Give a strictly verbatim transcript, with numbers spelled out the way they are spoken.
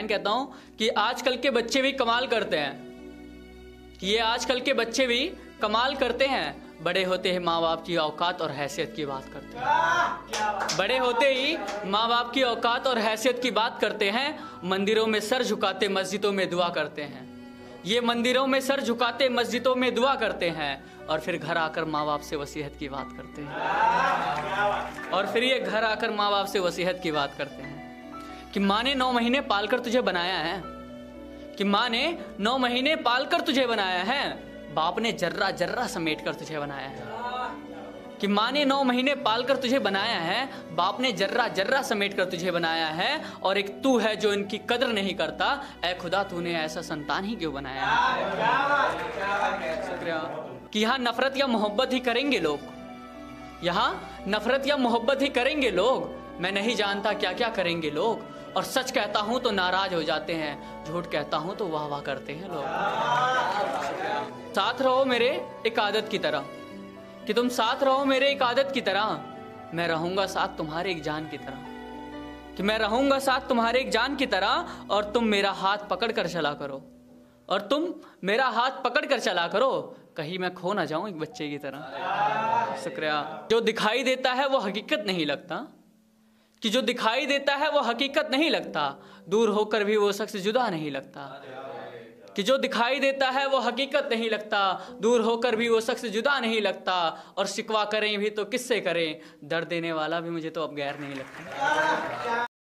हैं, कहता हूं कि आजकल के बच्चे भी कमाल करते हैं, कि ये आजकल के बच्चे भी कमाल करते हैं। बड़े होते ही माँ बाप की औकात और हैसियत की बात करते हैं, बड़े होते ही माँ बाप की औकात और हैसियत की बात करते हैं। मंदिरों में सर झुकाते मस्जिदों में दुआ करते हैं, ये मंदिरों में सर झुकाते मस्जिदों में दुआ करते हैं और फिर घर आकर माँ बाप से वसीयत की बात करते हैं। और फिर ये घर आकर माँ बाप से वसीयत की बात करते हैं कि माँ ने नौ महीने पालकर तुझे बनाया है, कि माँ ने नौ महीने पालकर तुझे बनाया है, बाप ने जर्रा जर्रा समेट कर तुझे बनाया है। कि माँ ने नौ महीने पालकर तुझे बनाया है, बाप ने जर्रा जर्रा समेट कर तुझे बनाया है, और एक तू है जो इनकी कदर नहीं करता। ऐ खुदा तूने ऐसा संतान ही क्यों बनाया है। शुक्रिया। कि यहाँ नफरत या मोहब्बत ही करेंगे लोग, यहाँ नफरत या मोहब्बत ही करेंगे लोग। मैं नहीं जानता क्या क्या करेंगे लोग, और सच कहता हूं तो नाराज हो जाते हैं, झूठ कहता हूं तो वाह वाह करते हैं लोग। साथ रहो मेरे एक आदत की तरह, कि तुम साथ रहो मेरे एक आदत की तरह। मैं रहूंगा साथ तुम्हारे एक जान की तरह, कि मैं रहूंगा साथ तुम्हारे एक जान की तरह। और तुम मेरा हाथ पकड़ कर चला करो, और तुम मेरा हाथ पकड़ कर चला करो, कहीं मैं खो ना जाऊं एक बच्चे की तरह। शुक्रिया। जो दिखाई देता है वो हकीकत नहीं लगता, कि जो दिखाई देता है वो हकीकत नहीं लगता, दूर होकर भी वो शख्स जुदा नहीं लगता। कि जो दिखाई देता है वो हकीकत नहीं लगता, दूर होकर भी वो शख्स जुदा नहीं लगता। और शिकवा करें भी तो किससे करें, दर्द देने वाला भी मुझे तो अब गैर नहीं लगता।